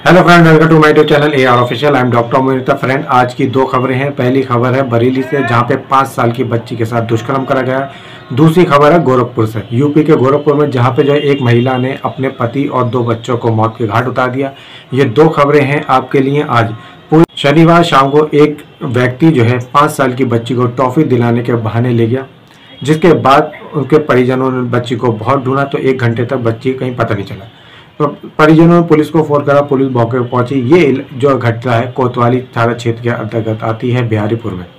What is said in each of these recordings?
Hello friend, welcome to my YouTube channel AR official. I am doctor Monita. Friend, आज की दो खबरें हैं। पहली खबर है बरेली से, जहां पे 5 साल की बच्ची के साथ दुष्कर्म करा गया। दूसरी खबर है गोरखपुर से, यूपी के गोरखपुर में, जहां पे जो है एक महिला ने अपने पति और 2 बच्चों को मौत के घाट उतार दिया। ये 2 खबरें हैं आपके लिए आज। शनिवार शाम को एक व्यक्ति जो है 5 साल की बच्ची को टॉफी दिलाने के बहाने ले गया, जिसके बाद उनके परिजनों ने बच्ची को बहुत ढूंढा तो 1 घंटे तक बच्ची कहीं पता नहीं चला। तो परिजनों ने पुलिस को फोन करा, पुलिस मौके पर पहुंची। ये जो घटना है कोतवाली थाना क्षेत्र के अंतर्गत आती है, बिहारीपुर में।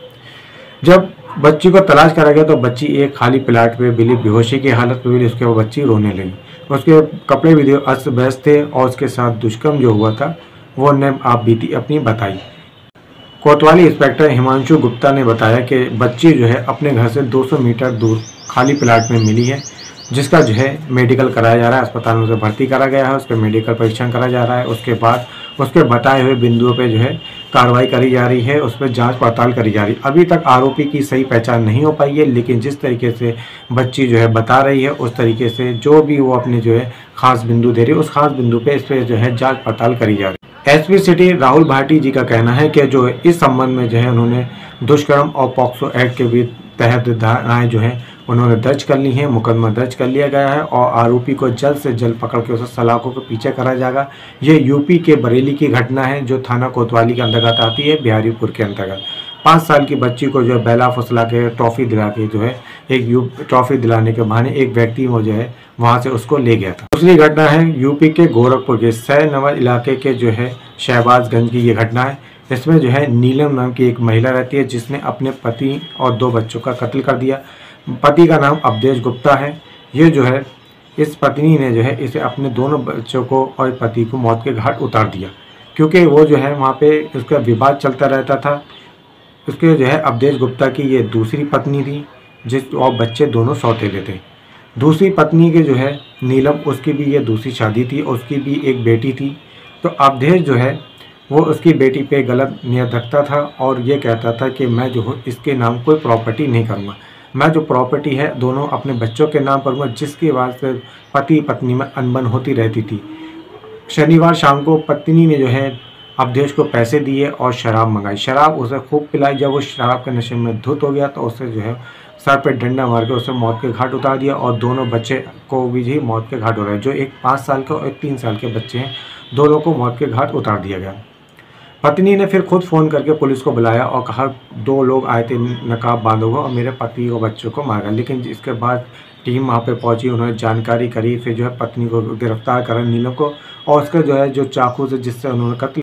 जब बच्ची को तलाश करा गया तो बच्ची एक खाली प्लाट पे मिली, बेहोशी की हालत में मिली। उसके बाद बच्ची रोने लगी। उसके कपड़े भी अस्त व्यस्त थे और उसके साथ दुष्कर्म जो हुआ था वो ने आप बीती अपनी बताई। कोतवाली इंस्पेक्टर हिमांशु गुप्ता ने बताया कि बच्ची जो है अपने घर से 200 मीटर दूर खाली प्लाट में मिली है, जिसका जो है मेडिकल कराया जा रहा है। अस्पताल में उसे भर्ती करा गया है, उसके मेडिकल परीक्षण करा जा रहा है। उसके बाद उसके बताए हुए बिंदुओं पे जो है कार्रवाई करी जा रही है, उस पर जांच पड़ताल करी जा रही है। अभी तक आरोपी की सही पहचान नहीं हो पाई है, लेकिन जिस तरीके से बच्ची जो है बता रही है, उस तरीके से जो भी वो अपने जो है खास बिंदु दे रही है, उस खास बिंदु पे इस पर जो है जाँच पड़ताल करी जा रही है। SP सिटी राहुल भाटी जी का कहना है कि जो इस संबंध में जो है उन्होंने दुष्कर्म और पॉक्सो एक्ट के भी तहत धाराएं जो है उन्होंने दर्ज कर ली हैं, मुकदमा दर्ज कर लिया गया है और आरोपी को जल्द से जल्द पकड़ के उसे सलाखों के पीछे करा जाएगा। ये यूपी के बरेली की घटना है, जो थाना कोतवाली के अंतर्गत आती है, बिहारीपुर के अंतर्गत। 5 साल की बच्ची को जो है बेला फुसला के ट्रॉफी दिला के जो है ट्रॉफी दिलाने के बहाने एक व्यक्ति वो जो है वहाँ से उसको ले गया था। दूसरी घटना है यूपी के गोरखपुर के सैनवर इलाके के जो है शहबाजगंज की ये घटना है। इसमें जो है नीलम नाम की एक महिला रहती है, जिसने अपने पति और 2 बच्चों का कत्ल कर दिया। पति का नाम अवधेश गुप्ता है। ये जो है इस पत्नी ने जो है इसे अपने दोनों बच्चों को और पति को मौत के घाट उतार दिया, क्योंकि वो जो है वहाँ पे उसका विवाद चलता रहता था। उसके जो है अवधेश गुप्ता की ये दूसरी पत्नी थी, जिस और बच्चे दोनों सौतेले थे। दूसरी पत्नी के जो है नीलम, उसकी भी ये दूसरी शादी थी, उसकी भी एक बेटी थी। तो अवधेश जो है वो उसकी बेटी पे गलत नियत रखता था और ये कहता था कि मैं जो हूँ इसके नाम कोई प्रॉपर्टी नहीं करूँगा, मैं जो प्रॉपर्टी है दोनों अपने बच्चों के नाम करूँगा, जिसकी वजह से पति पत्नी में अनबन होती रहती थी। शनिवार शाम को पत्नी ने जो है अवधेश को पैसे दिए और शराब मंगाई। शराब उसे खूब पिलाई। जब वो शराब के नशे में धुत हो गया तो उसे जो है सर पे डंडा मार के उसे मौत के घाट उतार दिया और दोनों बच्चे को भी मौत के घाट हो रहे हैं। जो एक 5 साल के और एक 3 साल के बच्चे हैं, दोनों को मौत के घाट उतार दिया गया। पत्नी ने फिर खुद फ़ोन करके पुलिस को बुलाया और कहा 2 लोग आए थे नकाब बांधे हुए और मेरे पति और बच्चों को मारा। लेकिन इसके बाद टीम वहाँ पे पहुंची, उन्होंने जानकारी करी, फिर जो है पत्नी को गिरफ्तार करा नीलम को, और उसका जो है जो चाकू से जिससे उन्होंने कत्ल